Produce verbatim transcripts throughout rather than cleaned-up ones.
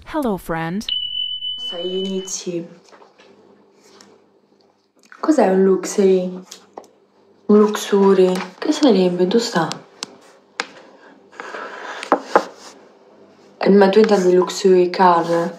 Hello, friend. Agli inizi. Cos'è un luxury? Un luxury? Che sarebbe? Tu sta? Eh, Ma tu intendi luxury car?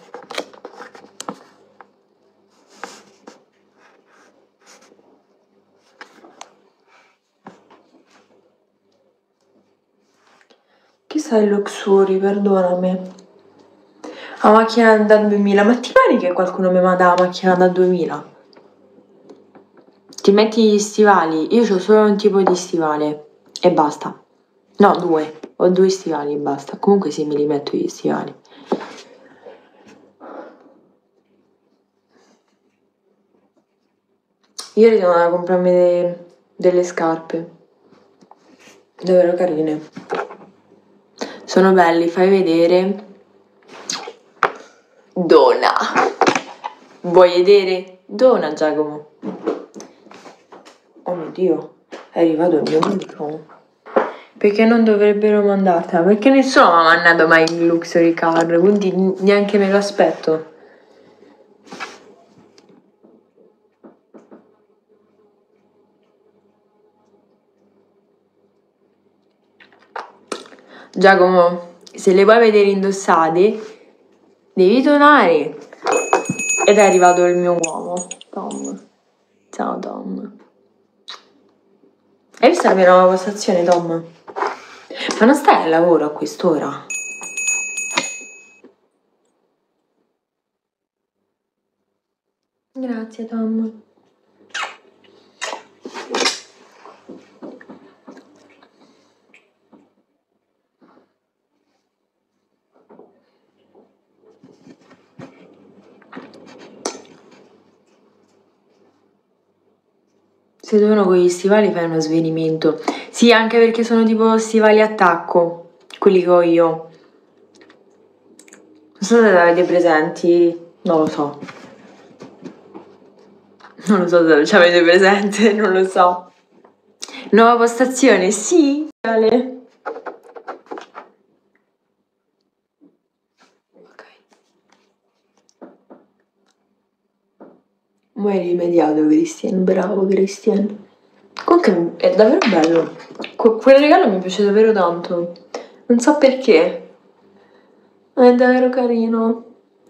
Che sai il luxury? Perdonami. La macchina da duemila. Ma ti pare che qualcuno mi manda la macchina da duemila? Ti metti gli stivali? Io ho solo un tipo di stivale e basta. No, due. Ho due stivali e basta. Comunque sì, me li metto gli stivali. Ieri sono andata a comprarmi de- delle scarpe. Davvero carine. Sono belli, fai vedere. Dona. Vuoi vedere? Dona, Giacomo. Oh mio Dio, è arrivato il mio amico. Perché non dovrebbero mandartela? Perché nessuno mi ha mandato mai il luxury car, quindi neanche me lo aspetto. Giacomo, se le vuoi vedere indossate, devi tornare. Ed è arrivato il mio uomo, Tom. Ciao Tom. Hai visto la mia nuova postazione, Tom? Ma non stai al lavoro a quest'ora? Grazie, Tom. Se tu uno con gli stivali fai uno svenimento. Sì, anche perché sono tipo stivali a tacco, quelli che ho io. Non so se li avete presenti, non lo so. Non lo so se ci avete presente, non lo so. Nuova postazione, sì. Ale. Ok. Ma hai rimediato, Christian, bravo Christian. Comunque è davvero bello. Que- quel regalo mi piace davvero tanto. Non so perché. È davvero carino.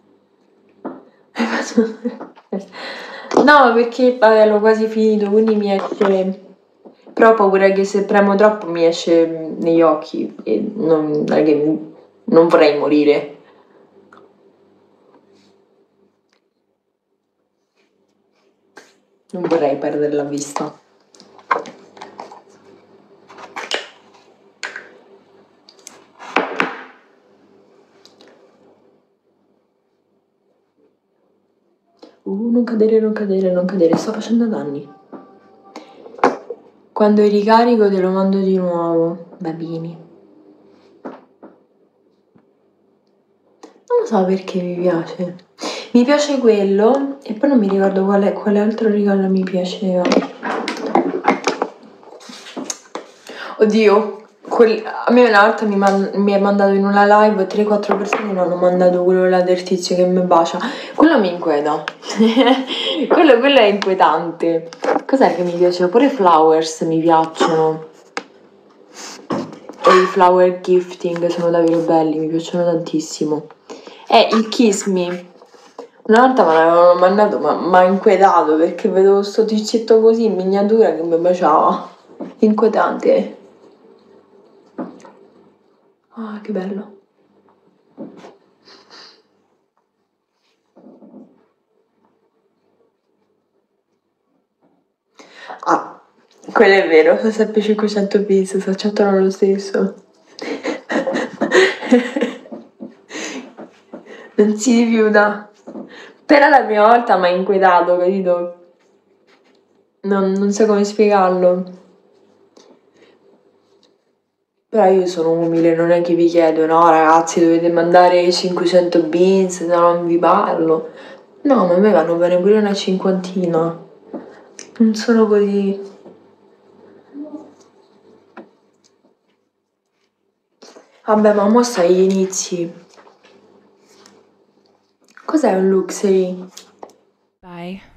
No, perché vabbè, l'ho quasi finito, quindi mi esce. Però ho paura che se premo troppo mi esce negli occhi e non, non è che non vorrei morire. Non vorrei perdere la vista. Uh, non cadere, non cadere, non cadere, sto facendo danni. Quando ricarico te lo mando di nuovo, bambini. Non lo so perché mi piace. Mi piace quello e poi non mi ricordo quale, quale altro regalo mi piaceva. Oddio, quel- a me una volta mi, man- mi ha mandato in una live tre quattro persone mi hanno mandato quello là del tizio che mi bacia. Quello mi inquieta. quello, quello è inquietante. Cos'è che mi piaceva? Pure i flowers mi piacciono. E i flower gifting sono davvero belli, mi piacciono tantissimo. E il Kiss Me. Una volta me l'avevano mandato, ma mi ha inquietato perché vedevo sto tizietto così in miniatura che mi baciava. Inquietante. Ah, che bello. Ah, quello è vero, sono sempre cinquecento bis, si accettano lo stesso. Non si rifiuta. Però la prima volta mi ha inquietato, capito? Non, non so come spiegarlo. Però io sono umile, non è che vi chiedo, no ragazzi dovete mandare cinquecento beans, se no non vi parlo. No, ma a me vanno bene pure una cinquantina. Non sono così. Vabbè, ma mo stai agli inizi. cos'è un luxury? Bye.